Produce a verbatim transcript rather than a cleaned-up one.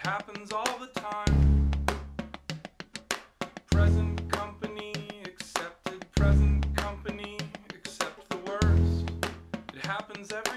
happens all the time. Present company accepted, present company accept the worst. It happens every